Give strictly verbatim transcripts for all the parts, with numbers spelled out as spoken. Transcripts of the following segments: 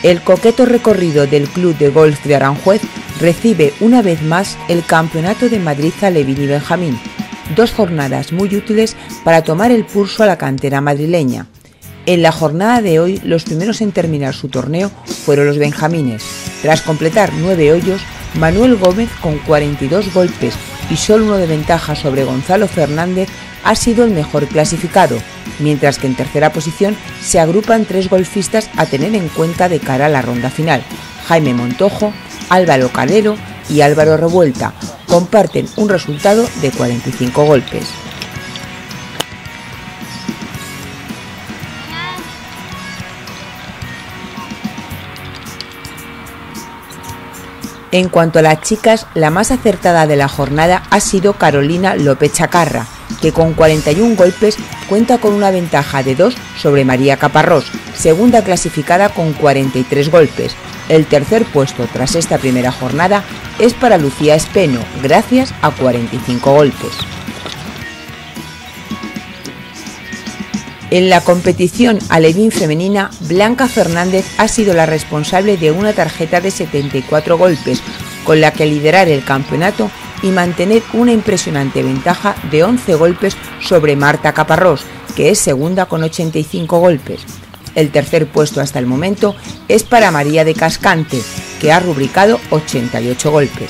El coqueto recorrido del Club de Golf de Aranjuez recibe una vez más el Campeonato de Madrid Alevín y Benjamín, dos jornadas muy útiles para tomar el pulso a la cantera madrileña. En la jornada de hoy, los primeros en terminar su torneo fueron los benjamines. Tras completar nueve hoyos, Manuel Gómez, con cuarenta y dos golpes y solo uno de ventaja sobre Gonzalo Fernández, ha sido el mejor clasificado, mientras que en tercera posición se agrupan tres golfistas a tener en cuenta de cara a la ronda final. Jaime Montojo, Álvaro Calero y Álvaro Revuelta comparten un resultado de cuarenta y cinco golpes. En cuanto a las chicas, la más acertada de la jornada ha sido Carolina López Chacarra, que con cuarenta y un golpes cuenta con una ventaja de dos sobre María Caparrós, segunda clasificada con cuarenta y tres golpes. El tercer puesto tras esta primera jornada es para Lucía Espeno, gracias a cuarenta y cinco golpes. En la competición alevín femenina, Blanca Fernández ha sido la responsable de una tarjeta de setenta y cuatro golpes, con la que liderar el campeonato y mantener una impresionante ventaja de once golpes sobre Marta Caparrós, que es segunda con ochenta y cinco golpes. El tercer puesto hasta el momento es para María de Cascante, que ha rubricado ochenta y ocho golpes.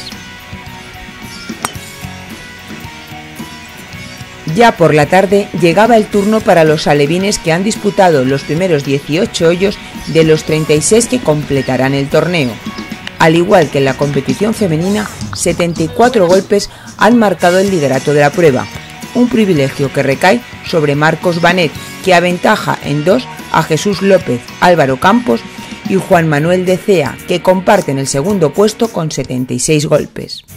Ya por la tarde llegaba el turno para los alevines, que han disputado los primeros dieciocho hoyos de los treinta y seis que completarán el torneo. Al igual que en la competición femenina, setenta y cuatro golpes han marcado el liderato de la prueba, un privilegio que recae sobre Marcos Banet, que aventaja en dos a Jesús López, Álvaro Campos y Juan Manuel de Cea, que comparten el segundo puesto con setenta y seis golpes.